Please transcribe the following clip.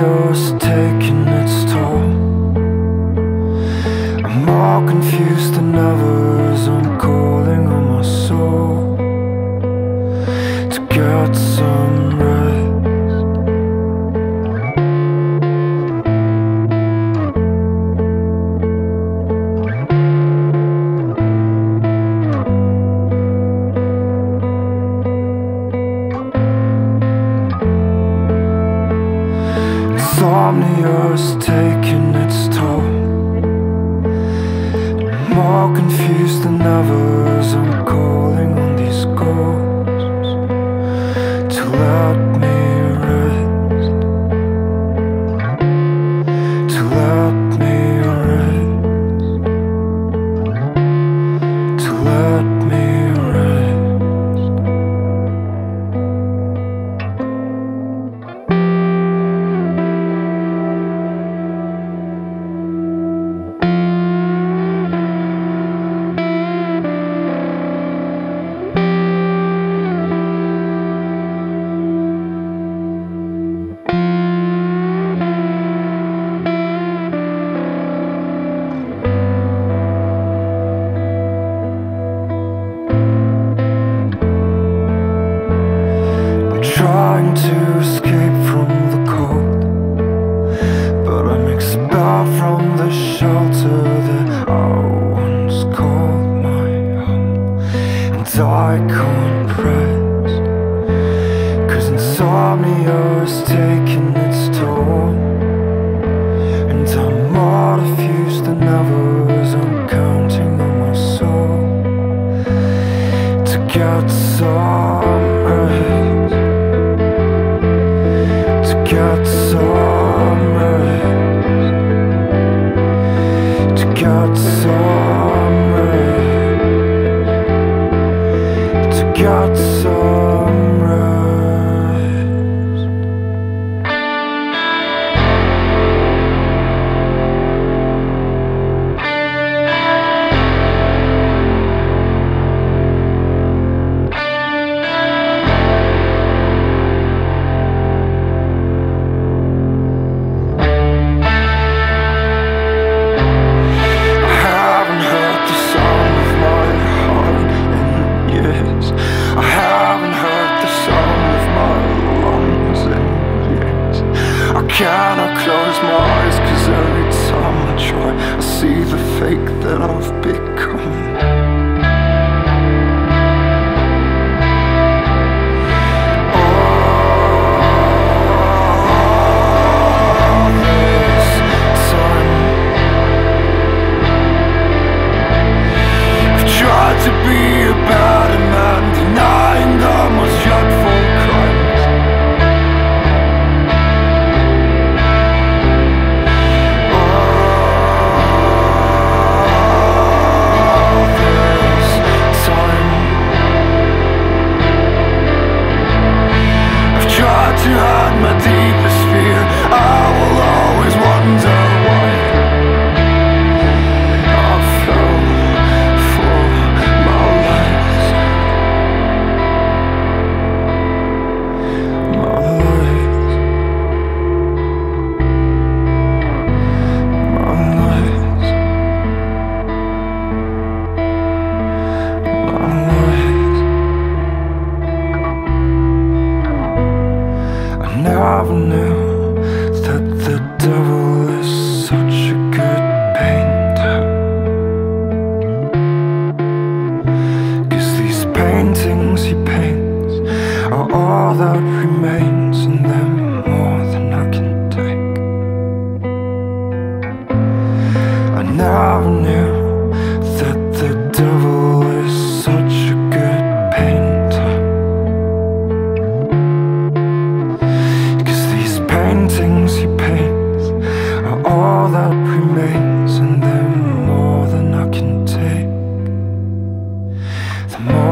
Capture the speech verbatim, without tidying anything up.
Insomnia's taking its toll. I'm more confused than others. I'm calling on my soul to get some rest. Insomnia's taking its toll. More confused than others. I'm calling on these ghosts to let me rest, to let me rest, to let me rest. Trying to escape from the cold, but I'm expelled from the shelter that I once called my home. And I can't rest, 'cause insomnia's taking its toll. And I'm more diffused than others. I'm counting on my soul to get some rest, get some rest, to get some rest, to get some rest. Can I close my eyes? 'Cause every time I try, I see the fake that I've become. All this time I've tried to be a better man, denying the most dreadful crimes. To hide my deepest fear, I will always wonder why I fell for my lies, my lies, my lies, my lies. I never knew that the devil is such a good painter, 'cause these paintings he paints are all that remains, and they're more than I can take. I never knew that the devil is such a good painter, paintings he paints are all that remains, and they're more than I can take. The more